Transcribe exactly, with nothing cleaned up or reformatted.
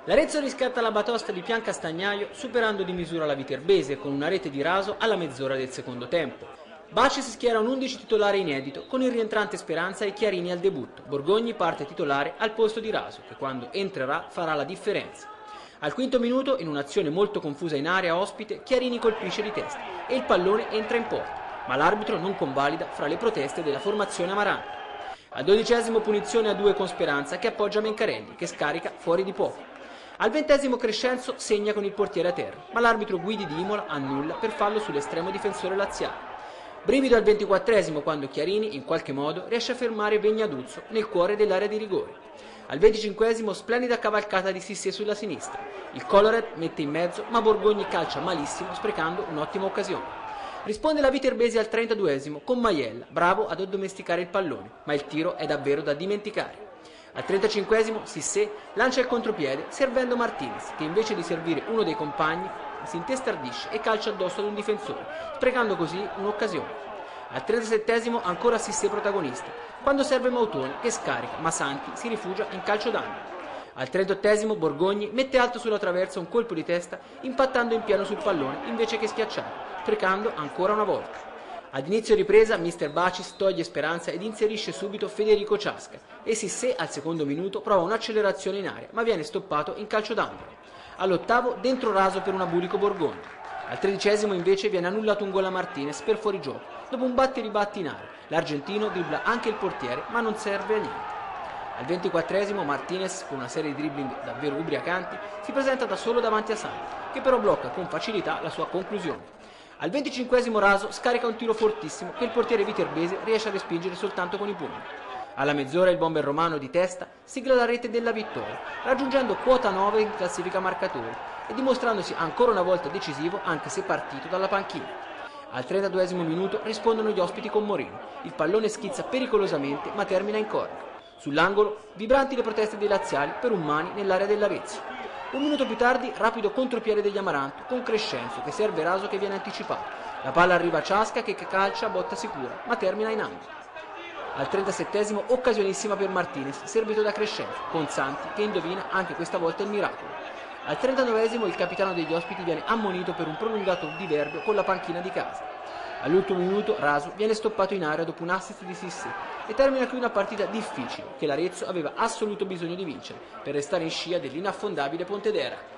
L'Arezzo riscatta la batosta di Piancastagnaio superando di misura la Viterbese con una rete di Raso alla mezz'ora del secondo tempo. Bacis schiera un undici titolare inedito con il rientrante Speranza e Chiarini al debutto. Borgogni parte titolare al posto di Raso che quando entrerà farà la differenza. Al quinto minuto, in un'azione molto confusa in area ospite, Chiarini colpisce di testa e il pallone entra in porta, ma l'arbitro non convalida fra le proteste della formazione amarante. Al dodicesimo punizione a due con Speranza che appoggia Mencarelli che scarica fuori di poco. Al ventesimo Crescenzo segna con il portiere a terra, ma l'arbitro Guidi di Imola annulla per fallo sull'estremo difensore laziale. Brivido al ventiquattresimo quando Chiarini, in qualche modo, riesce a fermare Vegnaduzzo nel cuore dell'area di rigore. Al venticinquesimo splendida cavalcata di Sissé sulla sinistra. Il Coloret mette in mezzo, ma Borgogni calcia malissimo, sprecando un'ottima occasione. Risponde la Viterbese al trentaduesimo con Maiella, bravo ad addomesticare il pallone, ma il tiro è davvero da dimenticare. Al trentacinquesimo Sissé lancia il contropiede servendo Martinez, che invece di servire uno dei compagni si intestardisce e calcia addosso ad un difensore, sprecando così un'occasione. Al trentasettesimo ancora Sissé protagonista, quando serve Mautoni che scarica, ma Santi si rifugia in calcio d'angolo. Al trentottesimo Borgogni mette alto sulla traversa un colpo di testa impattando in pieno sul pallone invece che schiacciato, sprecando ancora una volta. Ad inizio ripresa mister Bacis toglie Speranza ed inserisce subito Federico Ciasca e Sissé al secondo minuto prova un'accelerazione in aria ma viene stoppato in calcio d'angolo. All'ottavo dentro Raso per un abulico Borgogni. Al tredicesimo invece viene annullato un gol a Martinez per fuorigioco dopo un batti e ribatti in aria. L'argentino dribbla anche il portiere ma non serve a niente. Al ventiquattresimo Martinez, con una serie di dribbling davvero ubriacanti, si presenta da solo davanti a Santi, che però blocca con facilità la sua conclusione. Al venticinquesimo Raso scarica un tiro fortissimo che il portiere viterbese riesce a respingere soltanto con i pugni. Alla mezz'ora il bomber romano di testa sigla la rete della vittoria, raggiungendo quota nove in classifica marcatori e dimostrandosi ancora una volta decisivo anche se partito dalla panchina. Al trentaduesimo minuto rispondono gli ospiti con Moreno. Il pallone schizza pericolosamente ma termina in corner. Sull'angolo, vibranti le proteste dei laziali per un mani nell'area dell'Arezzo. Un minuto più tardi, rapido contropiede degli Amaranto con Crescenzo che serve Raso che viene anticipato. La palla arriva a Ciasca che calcia a botta sicura, ma termina in angolo. Al trentasettesimo occasionissima per Martinez, servito da Crescenzo, con Santi che indovina anche questa volta il miracolo. Al trentanovesimo il capitano degli ospiti viene ammonito per un prolungato diverbio con la panchina di casa. All'ultimo minuto Raso viene stoppato in area dopo un assist di Sissé e termina qui una partita difficile che l'Arezzo aveva assoluto bisogno di vincere per restare in scia dell'inaffondabile Pontedera.